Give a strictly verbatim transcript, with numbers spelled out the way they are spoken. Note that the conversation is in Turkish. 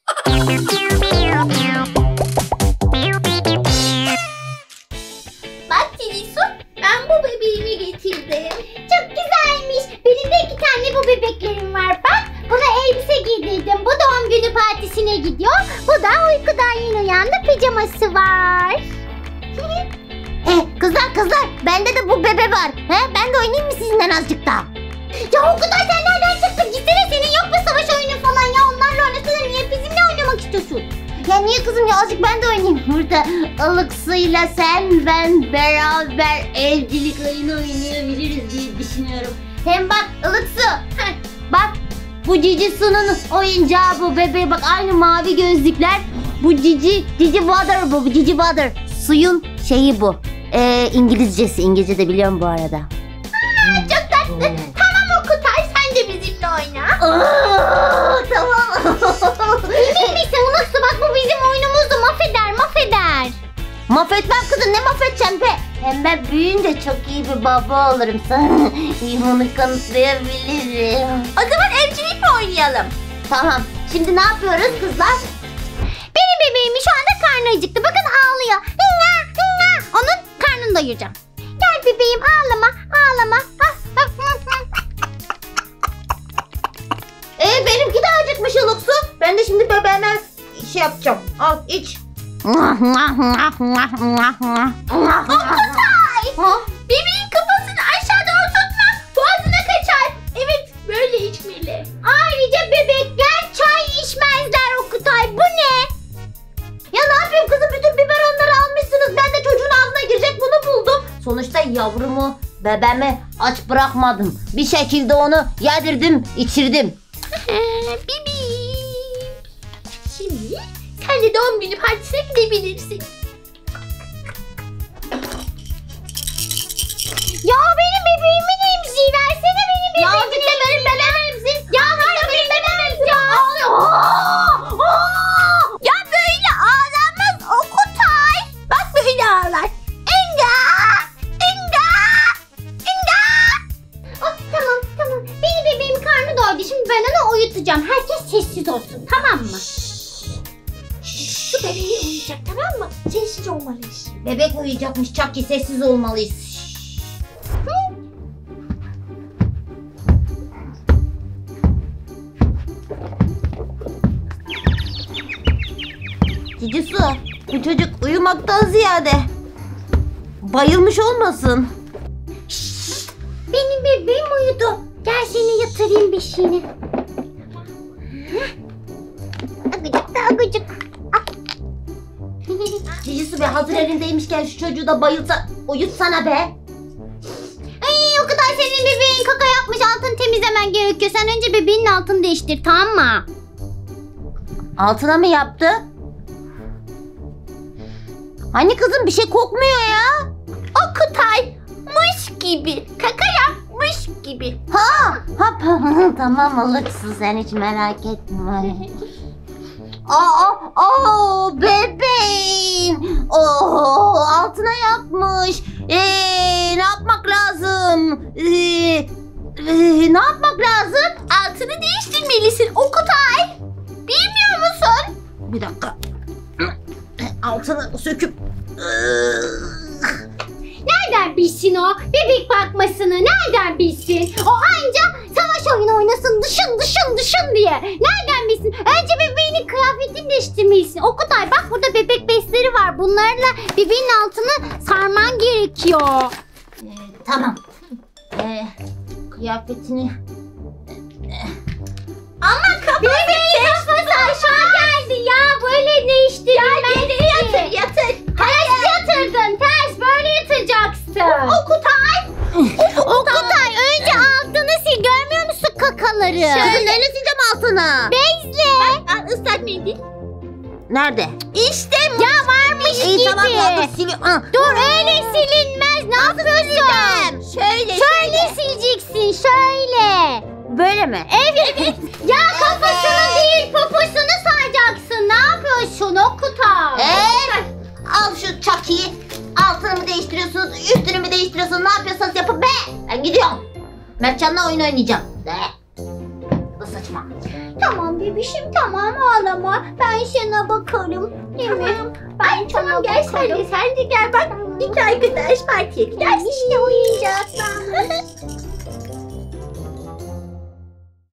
Bak Cilisu, ben bu bebeğimi getirdim. Çok güzelmiş. Benim de iki tane bu bebeklerim var bak. Buna elbise giydirdim. Bu doğum günü partisine gidiyor. Bu da uykudan yeni uyandı, pijaması var. E, kızlar kızlar bende de bu bebe var. He? Ben de oynayayım mı sizinden azıcık daha? Ya o kadar sen nereden çıktın? Gitsene, senin yok mu savaş oyunu falan ya? Onlarla oynasana, niye bizimle oynamak istiyorsun? Ya niye kızım ya, azıcık ben de oynayayım. Burada Ilıksu'yla sen ben beraber evcilik oyunu oynayabiliriz diye düşünüyorum. Hem bak Ilıksu, bak bu Cici Su'nun oyuncağı bu bebeği, bak aynı mavi gözlükler. Bu Cici, Cici Water bu, bu Cici Water. Suyun şeyi bu. Ee, İngilizcesi, İngilizce de biliyorum bu arada. Aa, çok tatlı. Tamam Okutay, sen de bizimle oyna. Aa, tamam. Emin misin Ilıksu? Bak bu bizim oyunumuzdu. Mahveder, mahveder. Mahvetmem kızım, ne mahvedeceğim be? Hem ben büyüyünce çok iyi bir baba olurum sana. Bunu kanıtlayabilirim. O zaman evcilik mi oynayalım? Tamam, şimdi ne yapıyoruz kızlar? Benim bebeğimin şu anda karnı acıktı. Bakın ağlıyor. Hınga, hınga. Onun karnını doyuracağım. Gel bebeğim, ağlama, ağlama. Ee, benimki de acıkmış Ilıksu. Ben de şimdi bebeğime şey yapacağım. Al iç. Okutay! Bebeğin kafasını aşağı doğru tutma. Boğazına kaçar. Evet, böyle içmeli. Ayrıca bebekler çay içmezler Okutay. Bu ne? Ya ne yapayım kızım, bütün biberonları almışsınız. Ben de çocuğun ağzına girecek bunu buldum. Sonuçta yavrumu, bebeğimi aç bırakmadım. Bir şekilde onu yedirdim, içirdim. Bebeğim. Şimdi sen de doğum günü partisine gidebilirsin. Ya benim bebeğimin emziği, versene benim bebeğimin. Ya git de benim bebeğim emzik. Ya hayır, benim bebeğim emziği. Ya böyle ağlanmaz Okutay. Bak böyle ağlar. Enga! Enga! Enga! Oh, tamam tamam. Benim bebeğim karnı doydu. Şimdi ben onu uyutacağım. Herkes sessiz olsun, tamam mı? Şu bebeği uyuyacak, tamam mı? Sessiz olmalıyız. Bebek uyuyacakmış, Çaki, sessiz olmalıyız. Cici Su, bu çocuk uyumaktan ziyade bayılmış olmasın? Şşş, benim bebeğim uyudu. Gel seni yatırayım beşiğine. Agıcık da agıcık. Cici Su be, hazır elindeymişken şu çocuğu da bayılsa, uyutsana be. Ay, o kadar senin bebeğin kaka yapmış, altını temizlemen gerekiyor. Sen önce bebeğinin altını değiştir, tamam mı? Altına mı yaptı? Hani kızım bir şey kokmuyor ya. Okutay, mış gibi. Kaka yapmış gibi. Ha, ha tamam Ilıksu, sen hiç merak etme. Aa, aa, bebeğim. Oo, altına yapmış. Ee, ne yapmak lazım? Ee, e, ne yapmak lazım? Altını değiştirmelisin Okutay. Bilmiyor musun? Bir dakika. Altını söküp. Nereden bilsin o? Bebek bakmasını nereden bilsin? O anca savaş oyunu oynasın, dışın dışın dışın diye. Nereden bilsin? Önce bebeğinin kıyafetini değiştirmelisin. Okutay, bak burada bebek bezleri var. Bunlarla bebeğin altını sarman gerekiyor. Ee, tamam. Ee, kıyafetini. Ama kafası bebeğin kafası aşağı geldi ya. Böyle değiştirilmez. Ya yatır yatır. Ters yatırdın. Ters böyle yatacaksın. Okutay. Okutay, önce altını sil. Görmüyor musun kakaları? Kızım neyle sileceğim altını? Bezle. Al ıslak mendil. Nerede? İşte ya varmış İyi gibi. tamam ya, dur sili. Ah. Dur, öyle silinmez. Ne yapıyorsun? Şöyle Şöyle sileceksin, şöyle. Böyle mi? Evet. Ya kafasını değil, poposunu saracaksın. Ne yapıyorsun Okutay? Ee, al şu Çaki'yi. Altını mı değiştiriyorsunuz, üstünü mü değiştiriyorsunuz? Ne yapıyorsanız yapın be. Ben gidiyorum. Mertcan'la oyun oynayacağım. De. Bu saçma. Tamam bebişim, tamam, ağlama. ama ben sana bakarım. Değil mi? Tamam. Ay tamam gel sen de sen de gel bak. İki arkadaş partiye gidersin. İşte oyuncaklar.